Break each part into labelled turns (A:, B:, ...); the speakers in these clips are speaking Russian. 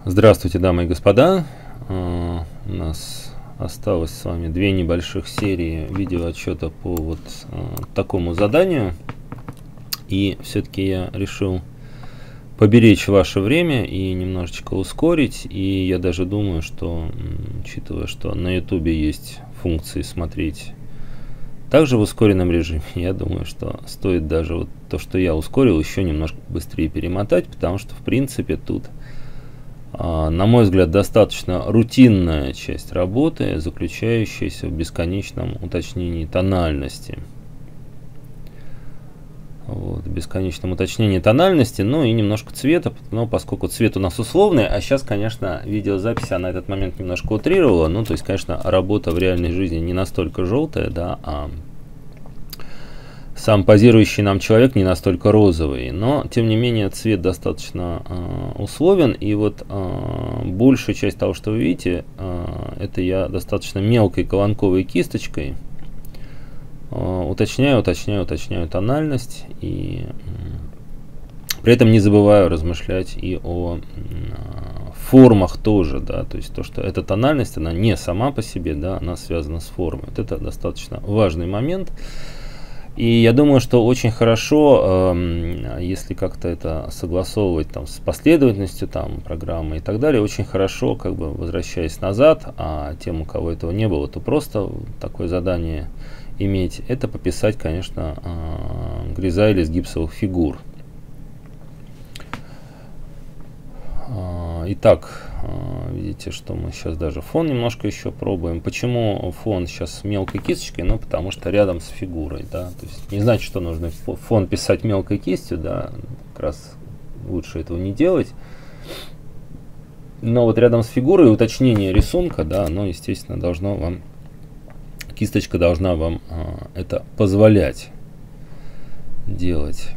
A: Здравствуйте, дамы и господа. У нас осталось с вами две небольших серии видеоотчета по вот такому заданию. И все-таки я решил поберечь ваше время и немножечко ускорить. И я даже думаю, что, учитывая, что на YouTube есть функции смотреть также в ускоренном режиме, я думаю, что стоит даже вот то, что я ускорил, еще немножко быстрее перемотать, потому что, в принципе, тут, на мой взгляд, достаточно рутинная часть работы, заключающаяся в бесконечном уточнении тональности. Вот, бесконечном уточнении тональности, ну и немножко цвета, но поскольку цвет у нас условный, а сейчас, конечно, видеозапись на этот момент немножко утрировала, ну, то есть, конечно, работа в реальной жизни не настолько желтая, да, а сам позирующий нам человек не настолько розовый, но, тем не менее, цвет достаточно условен, и вот большая часть того, что вы видите, это я достаточно мелкой колонковой кисточкой уточняю тональность, и при этом не забываю размышлять и о формах тоже, да, то есть то, что эта тональность, она не сама по себе, да, она связана с формой. Вот это достаточно важный момент. И я думаю, что очень хорошо, если как-то это согласовывать там с последовательностью там программы и так далее, очень хорошо, как бы возвращаясь назад, а тем, у кого этого не было, то просто такое задание иметь, это пописать, конечно, гризайли из гипсовых фигур. Итак, видите, что мы сейчас даже фон немножко еще пробуем. Почему фон сейчас с мелкой кисточкой? Ну, потому что рядом с фигурой, да. То есть не значит, что нужно фон писать мелкой кистью, да. Как раз лучше этого не делать. Но вот рядом с фигурой уточнение рисунка, да, оно, естественно, должно вам, кисточка должна вам это позволять делать.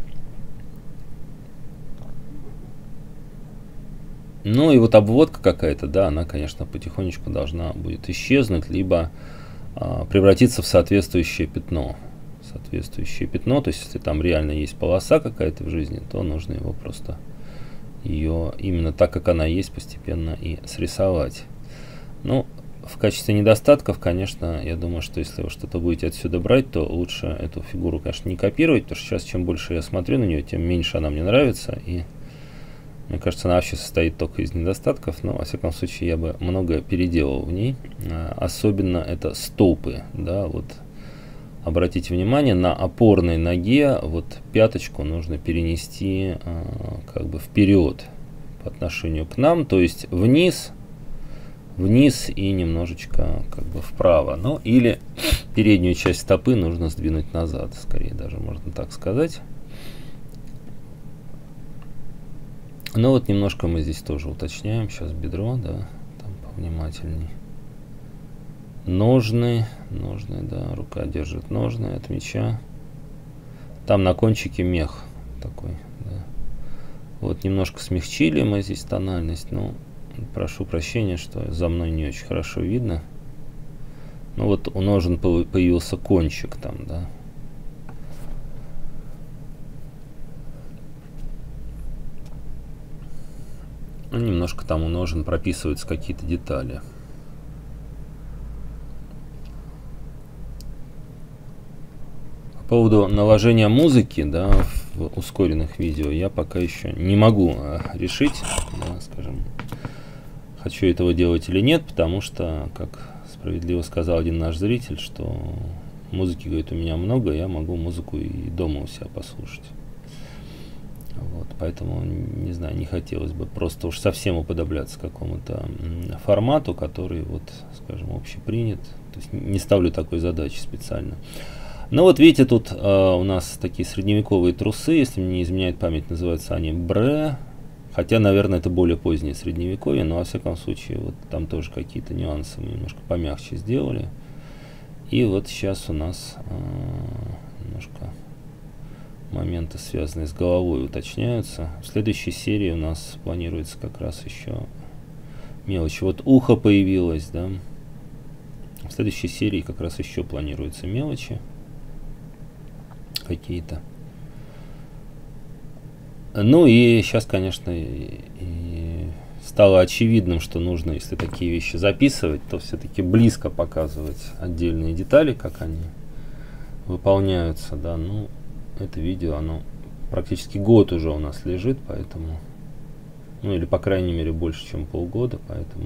A: Ну и вот обводка какая-то, да, она, конечно, потихонечку должна будет исчезнуть, либо превратиться в соответствующее пятно. Соответствующее пятно, то есть если там реально есть полоса какая-то в жизни, то нужно его просто, ее именно так, как она есть, постепенно и срисовать. Ну, в качестве недостатков, конечно, я думаю, что если вы что-то будете отсюда брать, то лучше эту фигуру, конечно, не копировать, потому что сейчас, чем больше я смотрю на нее, тем меньше она мне нравится, и мне кажется, она вообще состоит только из недостатков, но, во всяком случае, я бы многое переделал в ней. Особенно это стопы, да, вот обратите внимание, на опорной ноге вот пяточку нужно перенести как бы вперед по отношению к нам, то есть вниз и немножечко как бы вправо. Ну, или переднюю часть стопы нужно сдвинуть назад, скорее даже можно так сказать. Ну вот немножко мы здесь тоже уточняем. Сейчас бедро, да, там повнимательней. Ножны, да, рука держит ножны от меча. Там на кончике мех такой, да. Вот немножко смягчили мы здесь тональность, но прошу прощения, что за мной не очень хорошо видно. Ну вот у ножен появился кончик там, да. Немножко там у ножен прописываются какие-то детали. По поводу наложения музыки, да, в ускоренных видео я пока еще не могу решить, да, скажем, хочу этого делать или нет, потому что, как справедливо сказал один наш зритель, что музыки, говорит, у меня много, я могу музыку и дома у себя послушать. Вот, поэтому, не знаю, не хотелось бы просто уж совсем уподобляться какому-то формату, который, вот, скажем, общепринят. То есть не ставлю такой задачи специально. Но вот видите, тут у нас такие средневековые трусы, если мне не изменяет память, называются они бре. Хотя, наверное, это более позднее средневековье, но во всяком случае, вот там тоже какие-то нюансы мы немножко помягче сделали. И вот сейчас у нас немножко моменты, связанные с головой, уточняются. В следующей серии у нас планируется как раз еще мелочи. Вот ухо появилось, да. В следующей серии как раз еще планируются мелочи какие-то. Ну и сейчас, конечно, и стало очевидным, что нужно, если такие вещи записывать, то все-таки близко показывать отдельные детали, как они выполняются, да. Ну, это видео, оно практически год уже у нас лежит, поэтому, ну, или по крайней мере больше, чем полгода, поэтому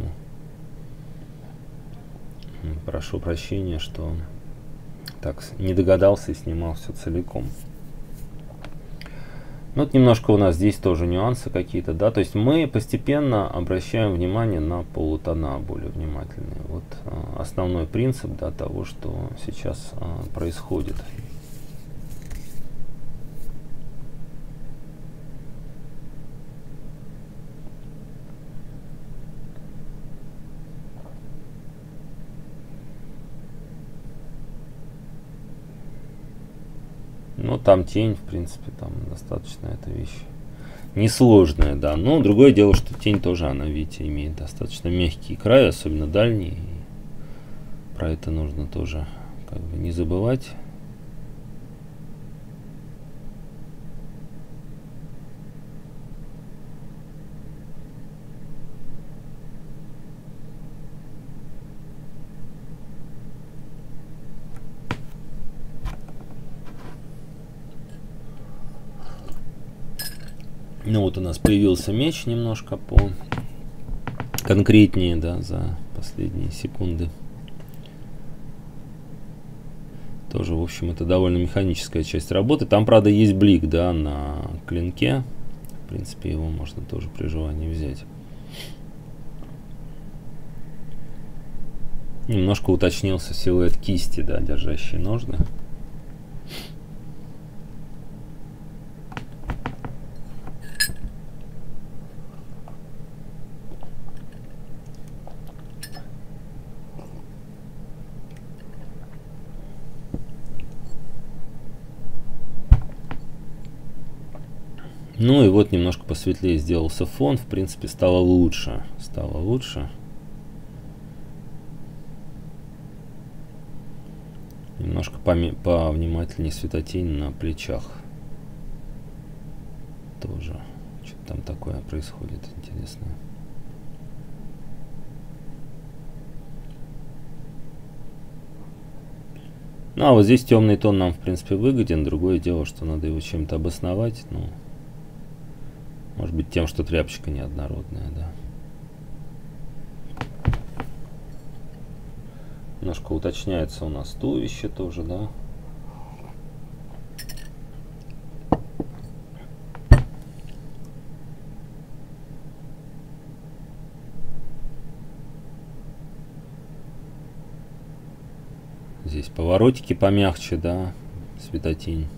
A: прошу прощения, что так не догадался и снимал все целиком. Ну, вот немножко у нас здесь тоже нюансы какие-то, да, то есть мы постепенно обращаем внимание на полутона более внимательные. Вот основной принцип, да, того, что сейчас происходит. Ну, там тень, в принципе, там достаточно эта вещь несложная, да. Но другое дело, что тень тоже, она, видите, имеет достаточно мягкий край, особенно дальний. И про это нужно тоже как бы не забывать. Ну вот у нас появился меч немножко по конкретнее, да, за последние секунды. Тоже, в общем, это довольно механическая часть работы. Там, правда, есть блик, да, на клинке. В принципе, его можно тоже при желании взять. Немножко уточнился силуэт кисти, да, держащей ножны. Ну и вот немножко посветлее сделался фон. В принципе, стало лучше. Стало лучше. Немножко повнимательнее светотень на плечах. Тоже. Что-то там такое происходит интересное. Ну а вот здесь темный тон нам, в принципе, выгоден. Другое дело, что надо его чем-то обосновать. Ну, может быть, тем, что тряпочка неоднородная, да. Немножко уточняется у нас туловище тоже, да. Здесь поворотики помягче, да, светотень.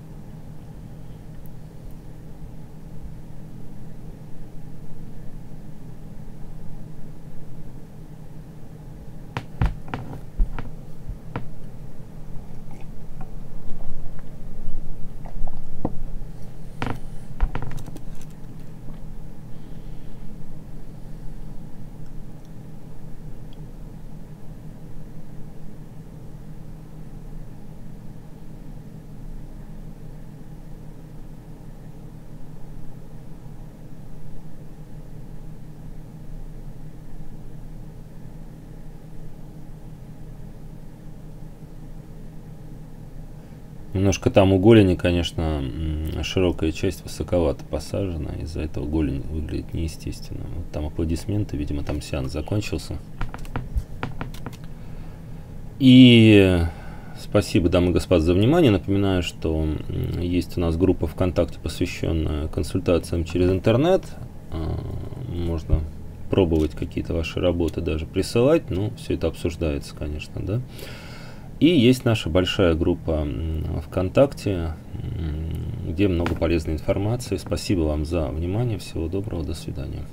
A: Немножко там у голени, конечно, широкая часть высоковато посажена, из-за этого голень выглядит неестественно. Вот там аплодисменты, видимо, там сеанс закончился. И спасибо, дамы и господа, за внимание. Напоминаю, что есть у нас группа ВКонтакте, посвященная консультациям через интернет. Можно пробовать какие-то ваши работы даже присылать, но все это обсуждается, конечно, да. И есть наша большая группа ВКонтакте, где много полезной информации. Спасибо вам за внимание. Всего доброго. До свидания.